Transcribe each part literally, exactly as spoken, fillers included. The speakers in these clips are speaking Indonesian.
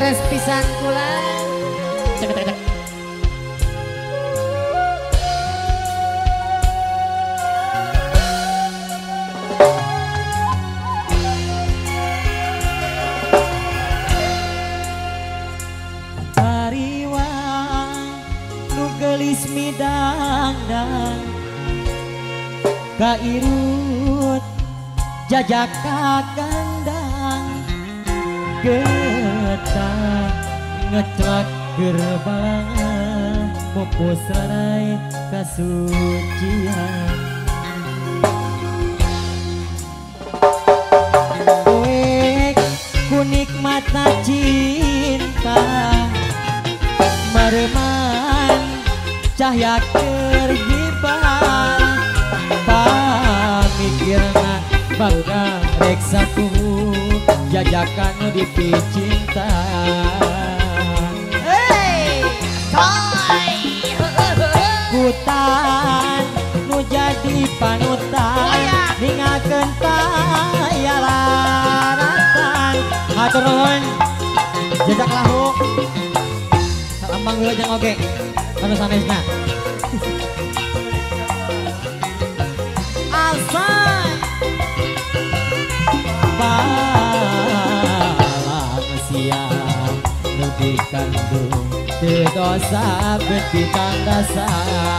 request pisan kula. Cek cek cek. Gelis midang-dang kairut jajak kandang getah ngeclak gerbang pupus rai kasucian kowe kunikmatna cinta mareman cahya kerhiban pamikirna bakal reksa kuhu jajakan nu dipicinta Hey, toy. hutan nu jadi panutan ningakeun payalaratan hatur nuhun jejak lahu ambang heula jeung oge anu sanesna asal balang siang nu dikandung teu dosa beti tandasa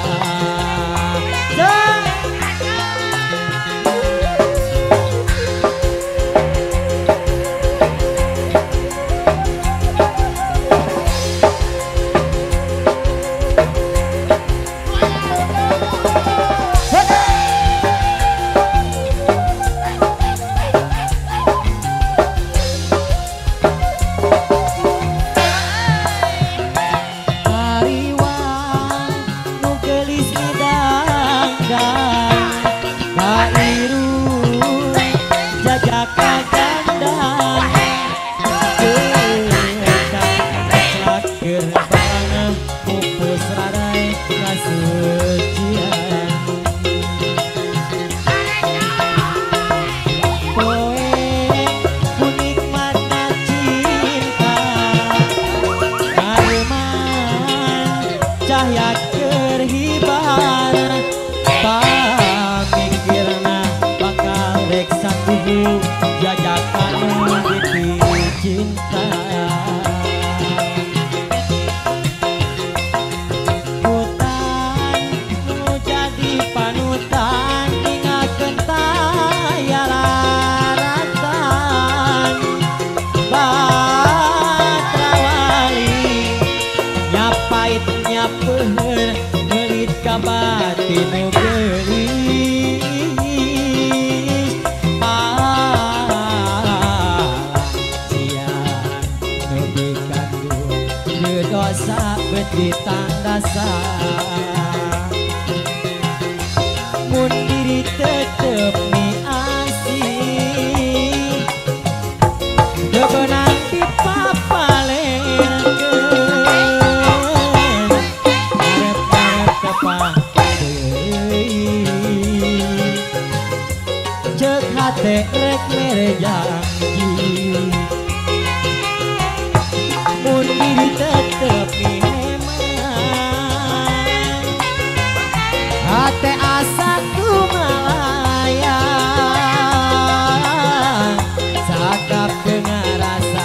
mun diri tetep ni asih debenan dipapalekeun arep-arep tepah deui ceuk hate rek mere janji mun diri tetep ni hate asa kumalayang sakap dengan rasa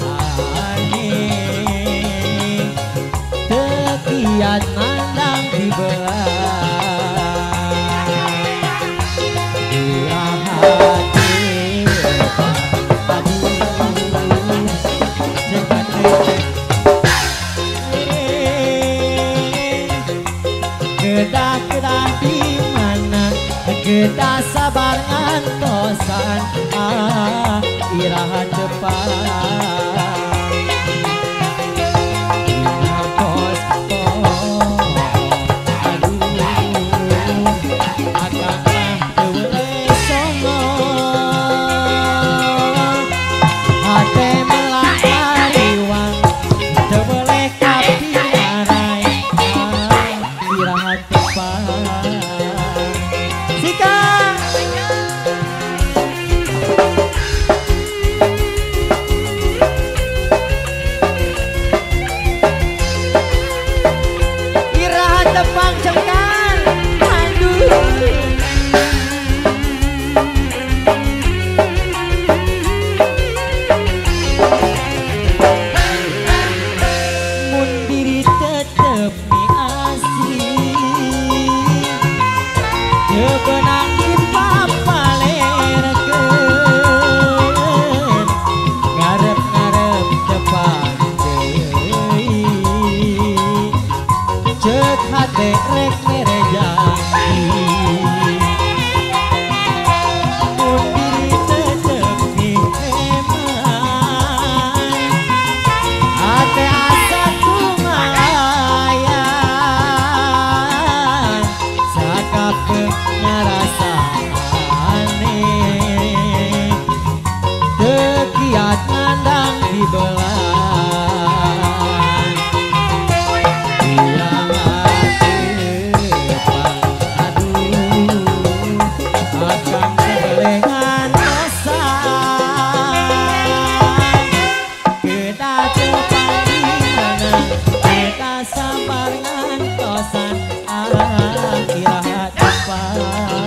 aneh tekiat mandang di belah dirah hati aduh kedah-kedah di mana kita sabar ngantosan ah iraha depan ngakos oh aduh akanglah teu songo hate melah ariwang teu boleh kapiarai iraha depan sika belah iraha tepang aduh akan kebelengan kosan kedah tepang di mana kedah sabar ngantosan ah iraha tepang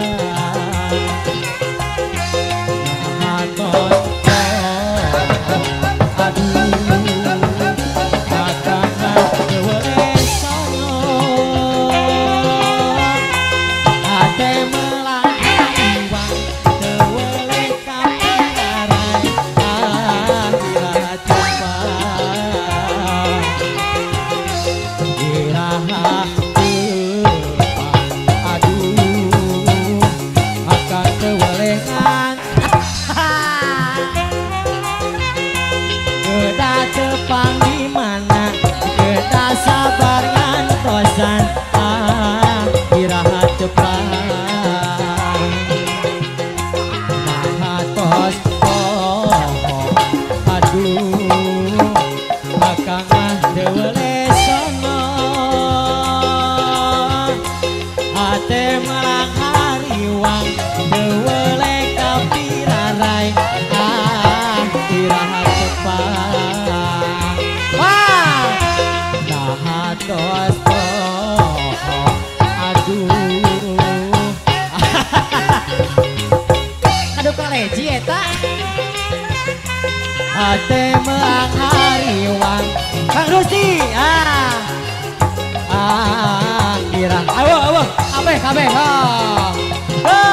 Ate melang hariwang Kang Rusti ah ah kira awo awo abe kabe ha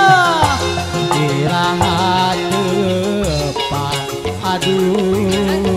oh kira depan aduh